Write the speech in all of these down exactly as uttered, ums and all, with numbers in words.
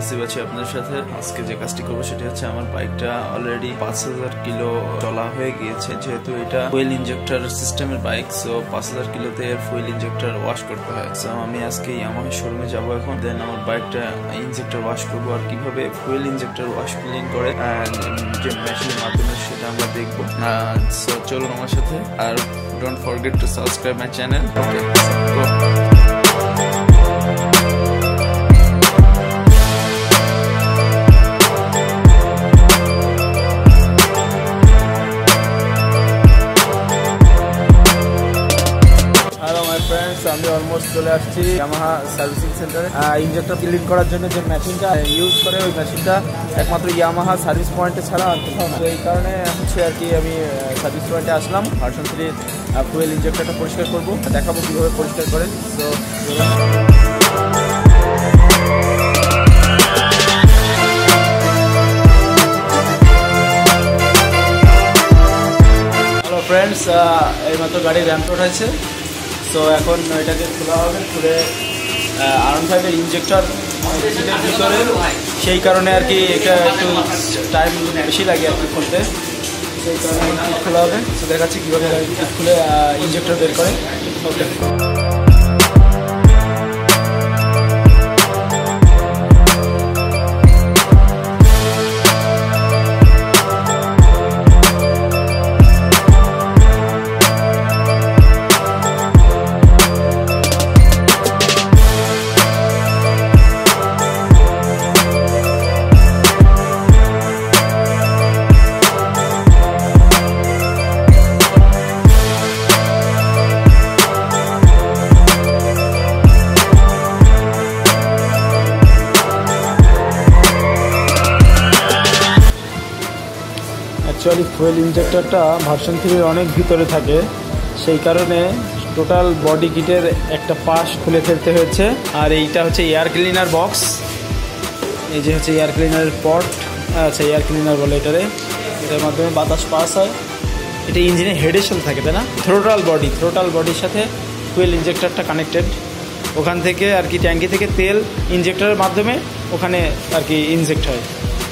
হাসিব আছি আপনাদের সাথে। আজকে যে কাজটি করবো সেটি হচ্ছে আমার বাইকটা অলরেডি পাঁচ হাজার কিলো চলা হয়ে গিয়েছে, যেহেতু এটা ফুয়েল ইনজেক্টর সিস্টেমের বাইক। সো পাঁচ হাজার কিলোতে এর ফুয়েল ইনজেক্টর ওয়াশ করতে হয়। সো আমি আজকে ইয়ামাহা শোরুমে যাবো এখন, দেন আমার বাইকটা ইনজেক্টর ওয়াশ করবো, আর কিভাবে ফুয়েল ইনজেক্টর ওয়াশ ক্লিন করে যে মেশিনের মাধ্যমে সেটা আমরা দেখবো। সো চলুন আমার সাথে, আর don't forget to subscribe my channel. Okay, আমি অলমোস্ট চলে আসছি ইয়ামাহা সার্ভিসিং সেন্টারে। ইনজেক্টর ক্লিন করার জন্য যে মেশিনটা ইউজ করে ওই মেশিনটা একমাত্র ইয়ামাহা সার্ভিস পয়েন্টে ছাড়া আর কোথাও না। এই কারণে হচ্ছে আর কি আমি সার্ভিস পয়েন্টে আসলাম। ভার্সন থ্রি ফুয়েল ইনজেক্টরটা পরিষ্কার করবো, দেখাবো কীভাবে পরিষ্কার করে। সো হ্যালো ফ্রেন্ডস, এইমাত্র গাড়ি র্যাম্প উঠাইছে। তো এখন এটাকে খোলা হবে, খুলে আর ওয়ান ফাইভের ইনজেক্টর ভিতরে, সেই কারণে আর কি এটা একটু টাইম বেশি লাগে আর কি খুলতে। সেই কারণে খোলা হবে। তো দেখাচ্ছি কীভাবে খুলে ইনজেক্টর বের করে। ওকে, অ্যাকচুয়ালি ফুয়েল ইনজেক্টরটা ভার্সন থ্রির অনেক ভিতরে থাকে, সেই কারণে টোটাল বডি কিটের একটা পাশ খুলে ফেলতে হয়েছে। আর এইটা হচ্ছে এয়ার ক্লিনার বক্স, এই যে হচ্ছে এয়ার ক্লিনারের পট, আচ্ছা এয়ার ক্লিনার বলে এটারে। এটার মাধ্যমে বাতাস পাস হয়। এটা ইঞ্জিনের হেডের সাথে থাকে, তাই না? থ্রোটাল বডি থ্রোটাল বডির সাথে ফুয়েল ইনজেক্টরটা কানেক্টেড। ওখান থেকে আর কি ট্যাঙ্কি থেকে তেল ইনজেক্টরের মাধ্যমে ওখানে আর কি ইনজেক্ট হয়।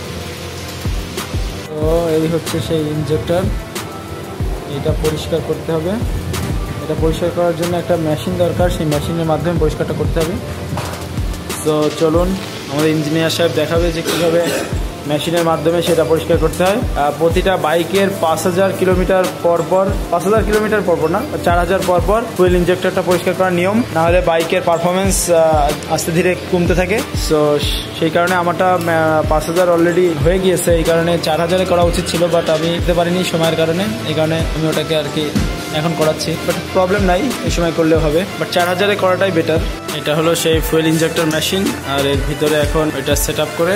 তো এই হচ্ছে সেই ইনজেক্টর, এটা পরিষ্কার করতে হবে। এটা পরিষ্কার করার জন্য একটা মেশিন দরকার, সেই মেশিনের মাধ্যমে পরিষ্কারটা করতে হবে। তো চলুন, আমাদের ইঞ্জিনিয়ার সাহেব দেখাবে যে কীভাবে মেশিনের মাধ্যমে সেটা পরিষ্কার করতে হয়। প্রতিটা বাইকের পাঁচ হাজার কিলোমিটার পর পর পাঁচ হাজার কিলোমিটার পর পর না চার হাজার পর পর ফুয়েল ইনজেক্টরটা পরিষ্কার করার নিয়ম, না হলে বাইকের পারফরমেন্স আস্তে ধীরে কমতে থাকে। সো সেই কারণে আমারটা পাঁচ হাজার অলরেডি হয়ে গিয়েছে, এই কারণে চার হাজারে করা উচিত ছিল, বাট আমি দিতে পারিনি সময়ের কারণে। এই কারণে আমি ওটাকে আর কি এখন করাচ্ছি, বাট প্রবলেম নাই, এই সময় করলেও হবে, বাট চার হাজারে করাটাই বেটার। এটা হলো সেই ফুয়েল ইনজেক্টর মেশিন, আর এর ভিতরে এখন এটা সেট আপ করে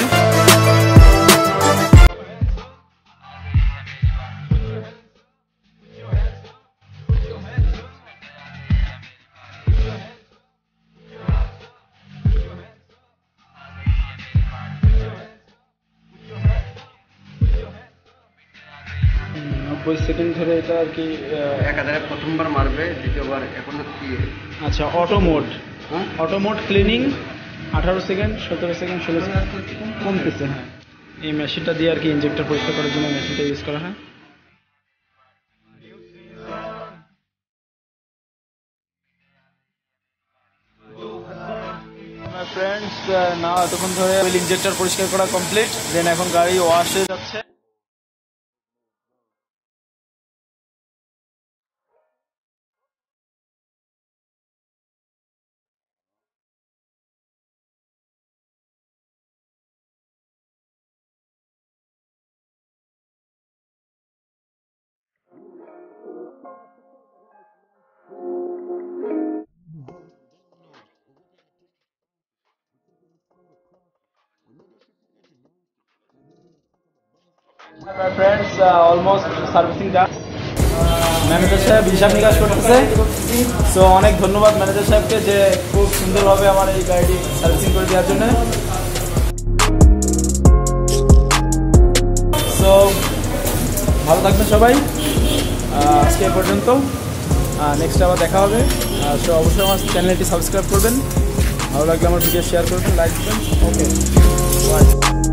নব্বই সেকেন্ড ধরে এটা আর কি একাধারে প্রথমবার মারবে, দ্বিতীয়বার এখন কি আচ্ছা auto mode, auto mode cleaning আঠারো সেকেন্ড সতেরো সেকেন্ড ষোলো সেকেন্ড কমতেছে। হ্যাঁ, এই মেশিনটা দিয়ে আর কি ইনজেক্টর পরিষ্কার করার জন্য মেশিনটা ইউজ করা হয়। ফ্রেন্ডস, না এতক্ষণ ধরে ইনজেক্টর পরিষ্কার করা কমপ্লিট, দেন এখন গাড়ি ওয়াশ হয়ে যাচ্ছে। Friends, almost servicing done. Manager সাহেব হিসাব নিকাশ করতেছে। সো অনেক ধন্যবাদ ম্যানেজার সাহেবকে যে খুব সুন্দরভাবে আমার এই গাড়িটি সার্ভিসিং করে দেওয়ার জন্য। সো ভালো থাকবেন সবাই, আজকে এ পর্যন্ত, নেক্সট আবার দেখা হবে। সো অবশ্যই আমার চ্যানেলটি সাবস্ক্রাইব করবেন। ভালো লাগলে আমার ভিডিও শেয়ার করবেন, লাইক দেবেন। Okay by.